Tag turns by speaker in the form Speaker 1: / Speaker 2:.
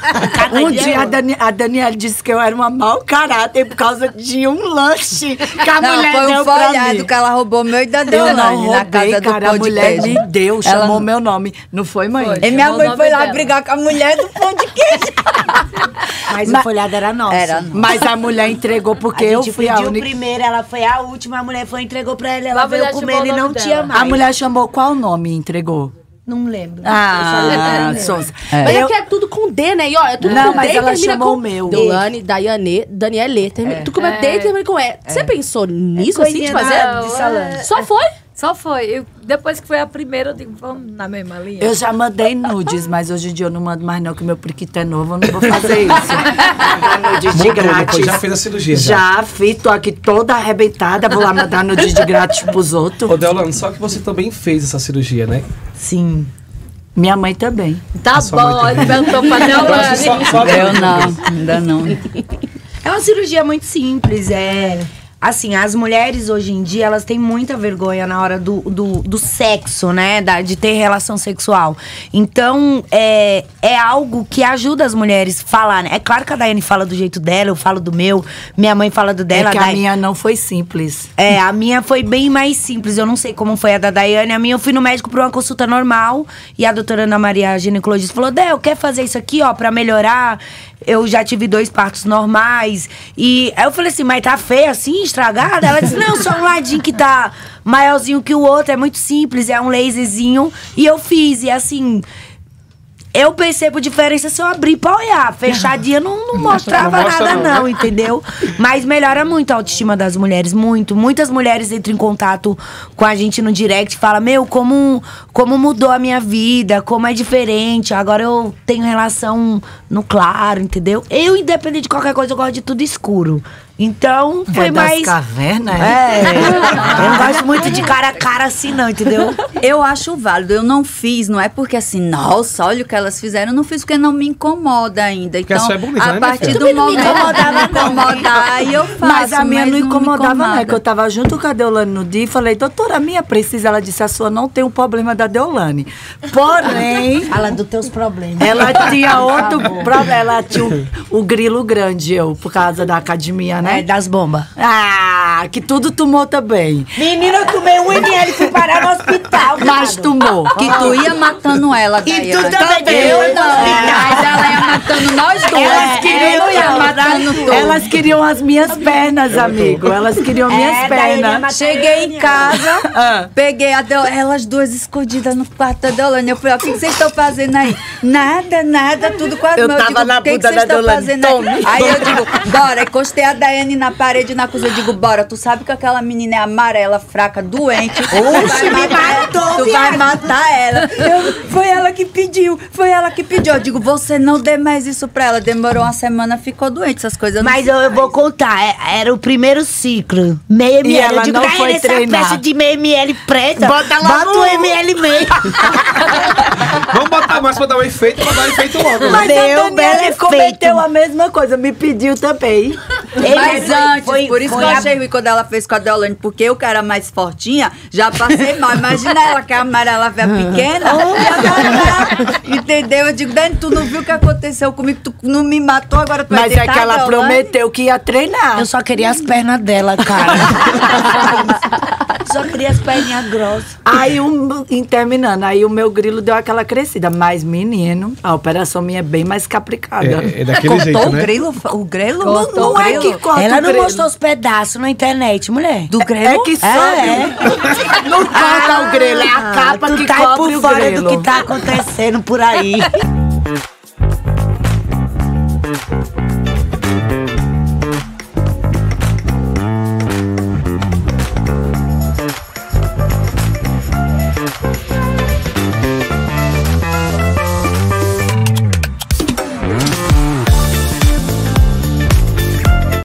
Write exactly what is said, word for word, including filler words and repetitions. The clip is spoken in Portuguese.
Speaker 1: Um dia a, Dani, a Daniela disse que eu era uma mau caráter por causa de um lanche que a
Speaker 2: não,
Speaker 1: mulher
Speaker 2: foi
Speaker 1: deu
Speaker 2: um
Speaker 1: pra
Speaker 2: folhado
Speaker 1: mim.
Speaker 2: que ela roubou meu e da Deolane.
Speaker 1: Eu não roubei,
Speaker 2: na casa do
Speaker 1: cara, a mulher me deu, chamou ela... meu nome. Não foi, mãe?
Speaker 2: Foi, e minha mãe foi lá dela. brigar com a mulher do pão de queijo.
Speaker 3: Mas, Mas o folhado era nosso.
Speaker 1: Era nosso. Mas a mulher entregou porque eu fui a única. A gente
Speaker 3: pediu primeiro, ela foi a última, a mulher foi e entregou pra ela, ela a veio comer e não dela. tinha mais.
Speaker 1: A mulher chamou qual nome e entregou?
Speaker 3: Não lembro.
Speaker 1: Ah, Souza.
Speaker 4: É. Mas é que é tudo com D, né? E ó, é tudo
Speaker 1: não,
Speaker 4: com
Speaker 1: mas
Speaker 4: D,
Speaker 1: ela
Speaker 4: termina
Speaker 1: chamou
Speaker 4: com
Speaker 1: o meu.
Speaker 4: Deolane, Daiane, Daniele. Termina, é. Tu começa D e termina com E. Você é. pensou nisso, é assim, de fazer?
Speaker 5: É.
Speaker 4: Só foi?
Speaker 5: Só foi. Eu, depois que foi a primeira, eu digo, vamos na mesma linha.
Speaker 1: Eu já mandei nudes, mas hoje em dia eu não mando mais não, que meu periquito é novo, eu não vou fazer isso. Mandar nudes de grátis.
Speaker 6: Já fez a cirurgia, já?
Speaker 1: Já fiz, tô aqui toda arrebentada, vou lá mandar nudes de grátis pros outros.
Speaker 6: Ô, Deolane, só que você também fez essa cirurgia, né?
Speaker 1: Sim. Minha mãe também.
Speaker 5: Tá bom, ele perguntou pra Deolane.
Speaker 2: Eu não, ainda não.
Speaker 3: É uma cirurgia muito simples, é... Assim, as mulheres hoje em dia, elas têm muita vergonha na hora do, do, do sexo, né? Da, de ter relação sexual. Então, é, é algo que ajuda as mulheres a falar, né? É claro que a Daiane fala do jeito dela, eu falo do meu, minha mãe fala do dela.
Speaker 1: É que
Speaker 3: a,
Speaker 1: a minha não foi simples.
Speaker 3: É, a minha foi bem mais simples. Eu não sei como foi a da Daiane. A minha, eu fui no médico pra uma consulta normal. E a doutora Ana Maria, a ginecologista, falou, Del, quer fazer isso aqui, ó, pra melhorar? Eu já tive dois partos normais. E aí eu falei assim, mas tá feia assim, estragada? Ela disse, não, só um ladinho que tá maiorzinho que o outro. É muito simples, é um laserzinho. E eu fiz, e assim... Eu percebo diferença se eu abrir pra olhar. Fechadinha não, não mostrava não mostra nada, não, não, entendeu? Mas melhora muito a autoestima das mulheres, muito. Muitas mulheres entram em contato com a gente no direct e falam, meu, como, como mudou a minha vida, como é diferente. Agora eu tenho relação no claro, entendeu? Eu, independente de qualquer coisa, eu gosto de tudo escuro. Então, foi
Speaker 1: é
Speaker 3: mais...
Speaker 1: das cavernas,
Speaker 3: é. Eu não gosto muito de cara a cara assim, não, entendeu?
Speaker 2: Eu acho válido. Eu não fiz, não é porque assim, nossa, olha o que elas fizeram. Eu não fiz porque não me incomoda ainda. Então,
Speaker 6: porque é bonita,
Speaker 2: a
Speaker 6: né,
Speaker 2: partir do momento que incomodava, incomodar, aí eu faço.
Speaker 1: Mas a minha
Speaker 2: mas
Speaker 1: não incomodava, não. É que eu
Speaker 2: incomoda.
Speaker 1: tava junto com a Deolane no dia e falei, doutora, a minha precisa. Ela disse, a sua não tem um problema da Deolane. Porém...
Speaker 3: Fala dos teus problemas.
Speaker 1: Ela tinha outro problema. Ela tinha o, o grilo grande, eu, por causa da academia, né?
Speaker 3: É, das bombas.
Speaker 1: Ah, que tudo tomou também.
Speaker 3: Menina, eu tomei um ml e fui parar no hospital.
Speaker 1: Mas tomou.
Speaker 2: Que tu ia matando ela, Daiane.
Speaker 3: E tu também.
Speaker 2: Eu não. Mas ela ia matando nós duas.
Speaker 1: Elas queriam,
Speaker 2: eu ia matando
Speaker 1: matando
Speaker 2: tu.
Speaker 1: Elas queriam as minhas pernas, amigo. Elas queriam minhas
Speaker 3: É,
Speaker 1: pernas.
Speaker 2: Cheguei em casa,
Speaker 1: Ah.
Speaker 2: peguei a Deolane, elas duas escondidas no quarto da Deolane. Eu falei, ó, o que que vocês estão fazendo aí? Nada, nada, tudo quase
Speaker 1: Eu
Speaker 2: meu.
Speaker 1: tava
Speaker 2: digo,
Speaker 1: na
Speaker 2: o que que
Speaker 1: bunda
Speaker 2: vocês
Speaker 1: da
Speaker 2: estão
Speaker 1: Deolane,
Speaker 2: fazendo aí?
Speaker 1: tome.
Speaker 2: Aí eu digo, bora, encostei a Daiane na parede, na cozinha, eu digo, bora, tu sabe que aquela menina é amarela, fraca, doente.
Speaker 3: Oxe, me matou,
Speaker 2: Tu vai
Speaker 3: viado.
Speaker 2: matar ela. Eu, foi ela que pediu, foi ela que pediu. Eu digo, você não dê mais isso pra ela. Demorou uma semana, ficou doente, essas coisas. eu não
Speaker 3: Mas
Speaker 2: sei
Speaker 3: eu, eu
Speaker 2: mais.
Speaker 3: vou contar, é- era o primeiro ciclo. Meio ml.
Speaker 1: ela
Speaker 3: eu digo,
Speaker 1: não
Speaker 3: "Daí,
Speaker 1: foi
Speaker 3: essa
Speaker 1: treinar."
Speaker 3: peça de meio ml preta,
Speaker 1: Bota lá
Speaker 3: bota
Speaker 1: no-
Speaker 3: um ml meio.
Speaker 6: Vamos botar mais pra dar um efeito, pra dar um efeito logo.
Speaker 1: Mas
Speaker 3: Meu
Speaker 1: a
Speaker 3: belo
Speaker 1: Daniela
Speaker 3: efeito.
Speaker 1: cometeu a mesma coisa, me pediu também.
Speaker 2: Mas
Speaker 3: Foi-
Speaker 2: antes,
Speaker 3: foi-
Speaker 2: por isso
Speaker 3: foi
Speaker 2: que eu
Speaker 3: a-
Speaker 2: achei ruim quando ela fez com a Deolane, porque eu que era mais fortinha, já passei mal. Imagina ela que a amarela veia pequena, ia matar. Entendeu? Eu digo, Dani, tu não viu o que aconteceu comigo? Tu não me matou, agora tu vai
Speaker 1: Mas é
Speaker 2: deitar
Speaker 1: que
Speaker 2: a
Speaker 1: ela
Speaker 2: Deolane?
Speaker 1: prometeu que ia treinar.
Speaker 3: Eu só queria as pernas dela, cara. Só queria as perninhas grossas.
Speaker 1: Aí, um, em terminando, aí o meu grilo deu aquela crescida. Mas, menino, a operação minha é bem mais capricada.
Speaker 6: É, é daquele
Speaker 2: Cortou
Speaker 6: jeito,
Speaker 2: o
Speaker 6: né?
Speaker 2: grilo? O grelo?
Speaker 1: Não, não é que corta
Speaker 3: Ela
Speaker 1: o
Speaker 3: não
Speaker 1: grelo.
Speaker 3: mostrou os pedaços na internet, mulher.
Speaker 2: Do grelo?
Speaker 1: É que sobe. Não corta o grelo, é a capa
Speaker 3: tu
Speaker 1: que
Speaker 3: tá
Speaker 1: cobre
Speaker 3: por
Speaker 1: o
Speaker 3: fora
Speaker 1: grelo.
Speaker 3: do que tá acontecendo por aí.